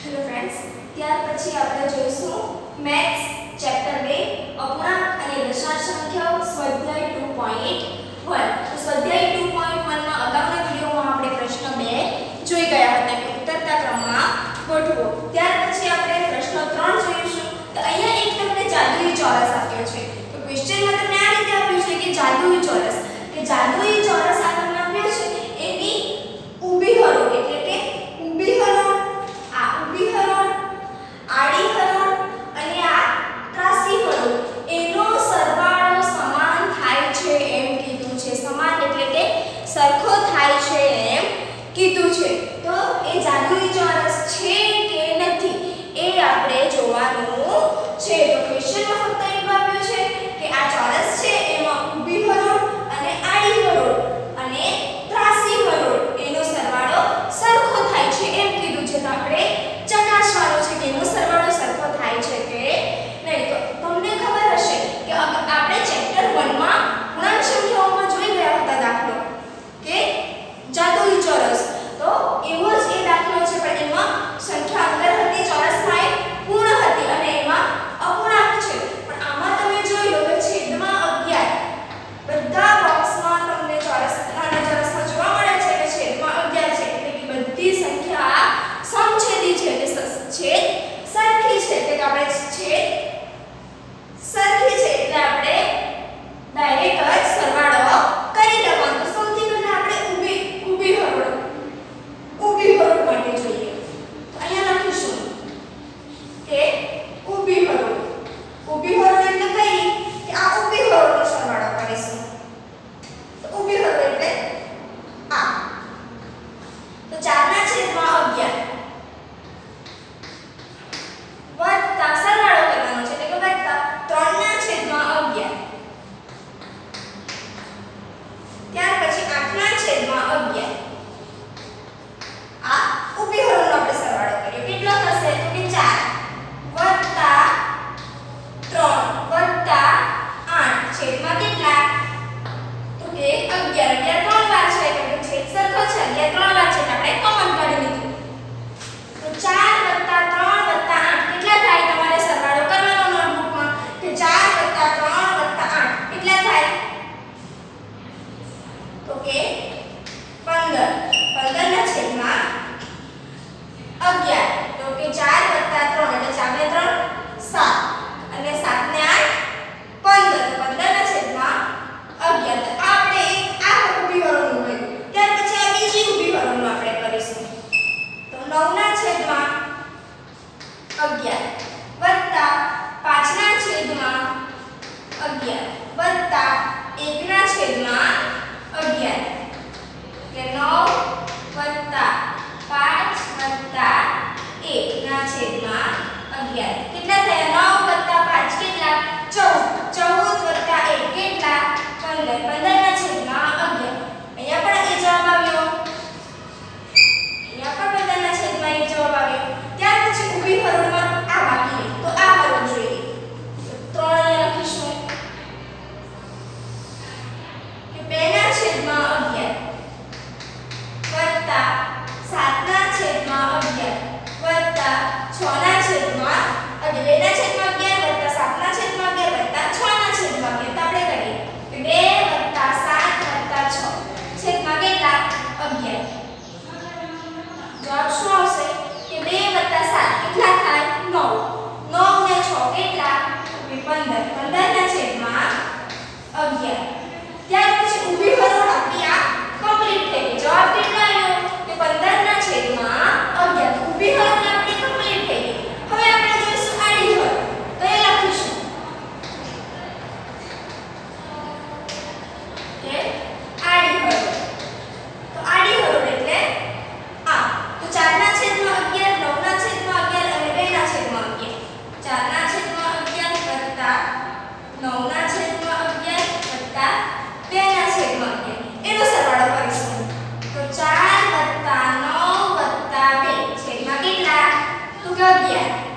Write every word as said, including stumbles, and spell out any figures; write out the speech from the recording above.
Hello friends, ત્યાર પછી આપણે જોઈશું મેથ્સ ચેપ્ટર બે અપૂર્ણાંક અને દશાંશ સંખ્યાઓ સ્વાધ્યાય ટુ પોઈન્ટ વન. તો સ્વાધ્યાય ટુ પોઈન્ટ વન માં અગાઉના વિડિયોમાં આપણે પ્રશ્ન બે જોઈ ગયા હતા કે ઉતરતા ક્રમમાં ગોઠવો. ત્યાર પછી આપણે પ્રશ્ન ત્રણ જોઈશું. તો અહીંયા એક તમને જાદુઈ ચોરસ આપ્યો છે. તો ક્વેશ્ચનમાં તમને આ રીતે આપ્યું છે કે જાદુઈ ચોરસ કે જાદુઈ ચોરસ આપણને આપ્યો છે એની ઊભી હરોળ એટલે કે ઊભી હરોળ, આ ઊભી હરોળ, આડી હરોળ અને આ ત્રાસી હરોળ એનો સરવાળો સમાન થાય છે એમ કીધું છે. સમાન એટલે કે સરખો થાય છે એમ કીધું છે. તો એ જાદુઈ ચોરસ છે કે નથી એ આપણે જોવાનું છે. તો ક્વેશ્ચનમાં ફક્ત એટલું આપ્યું છે કે આ ચોરસ છે એમાં ઊભી હરોળ અને આડી હરોળ અને ત્રાસી હરોળ એનો સરવાળો સરખો થાય છે એમ કીધું છે. તો આપણે ચકાસવાનું છે કે એનો સરવાળો સરખો થાય છે કે નહીં. તો તમને ખબર હશે કે આપણે ચેપ્ટર વન માં પૂર્ણાંક સંખ્યાઓમાં જોઈ ગયા હતા દાખલો કે જાદુઈ ચોરસ. તો એવો જ એ દાખલો છે પણ એમાં સંખ્યા અંદર હતી, ચોરસ થાય પૂર્ણ હતી અને એમાં અપૂર્ણાંક છે. પણ આમાં તમે જોઈ લો કે છેદમાં અગિયાર બધા બોક્સમાં તમને ચોરસ અને ચોરસમાં જોવા મળે છે કે છેદમાં અગિયાર છે એટલે કે બધી સંખ્યા સમછેદી છે એટલે છેદ સરખી છે એટલે કે આપણે છેદ સરખી છે એટલે આપણે ડાયરેક્ટ જ સરવાળો કરી લેવાનો. તો સૌથી પહેલા આપણે ઊભી ઊભી હરોળ ઊભી હરોળ માટે જોઈએ. તો અહીંયા લખીશું કે ઊભી હરોળ. ઊભી હરોળ એટલે કઈ કે આ ઊભી હરોળનો સરવાળો કરીશું. તો ઊભી હરોળ એટલે આ. તો ચાર ના છેદમાં અગિયાર વત્તા સરવાળો કરવાનો છે એટલે કે વત્તા ત્રણ ના છેદમાં અગિયાર. ત્યાર પછી આઠ ના છેદમાં અગિયાર. આ ઊભી હરોળનો આપણે સરવાળો કર્યો. કેટલો થશે તો કે ચાર વત્તા ત્રણ વત્તા આઠ છેદમાં કેટલા તો કે અગિયાર. અગિયાર ત્રણ વાર છે એટલે છેદ સરખો છે. અગિયાર ત્રણ વાર છે એટલે આપણે કોમન કાઢી લીધું. તો ચાર વત્તા ત્રણ વત્તા આઠ કેટલા થાય તમારે સરવાળો કરવાનો નોટબુકમાં કે ચાર વત્તા ત્રણ વત્તા આઠ કેટલા થાય તો કે પંદર. પંદર ના છેદમાં અગિયાર તો કે ચાર વત્તા ત્રણ એટલે ચાર ને ત્રણ સાત અને સાત ને આઠ પંદર. પંદર ના છેદમાં અગિયાર. તો આપણે આ ઊભી હરોળનું કર્યું. ત્યાર પછી આ બીજી ઊભી હરોળનું આપણે કરીશું. તો નવ ના છેદમાં અગિયાર વત્તા પાંચ ના છેદમાં અગિયાર વત્તા એક ના છેદમાં અગિયાર એટલે નવ વત્તા પાંચ વત્તા એક ના છેદમાં અગિયાર. કેટલા થયા નવ વત્તા પાંચ કેટલા ચૌદ. ચૌદ વત્તા એક કેટલા પંદર. પંદર ના છેદમાં અગિયાર. અહીંયા પણ એ જવાબ આવ્યો. અહીંયા પણ પંદર ના છેદમાં એક જવાબ આવ્યો. ત્યાર પછી ઊભી હરોળમાં આ બાકી રહી. તો આ હરોળ જોઈએ. ત્રણ અહીંયા લખીશું કે બે ના છેદમાં અગિયાર વત્તા સાત ના છેદમાં અગિયાર વત્તા છ ના છેદમાં અગિયાર. બે ના છેદમાં અગિયાર વત્તા સાત ના છેદમાં અગિયાર વત્તા છ ના છેદમાં અગિયાર. તો આપણે કરીએ કે બે વત્તા સાત વત્તા છ છેદમાં કેટલા અગિયાર. જવાબ શું આવશે કે બે વત્તા સાત કેટલા થાય નવ. નવ ને છ કેટલા કે પંદર. પંદર ના છેદમાં અગિયાર. ત્યાર પછી ઊભી હરોળ આપણી આ કમ્પ્લીટ થઈ ગઈ. જવાબ કેટલો આવ્યો કે પંદર ના છેદમાં અગિયાર. તો ઊભી હરોળ આપણી કમ્પ્લીટ થઈ ગઈ. હવે આપણે જોઈશું આડી હરોળ. તો એ લખીશું કે આડી હરોળ. તો આડી હરોળ એટલે આ. તો ચાર ના છેદમાં અગિયાર, નવ ના છેદમાં અગિયાર અને બે ના છેદમાં અગિયાર. ચાર ના છેદમાં અગિયાર વત્તા નવ ના છેદમાં અગિયાર વત્તા બે ના છેદમાં અગિયાર એનો સરવાળો કરીશું. તો ચાર વત્તા નવ વત્તા બે છેદમાં કેટલા તો કે અગિયાર.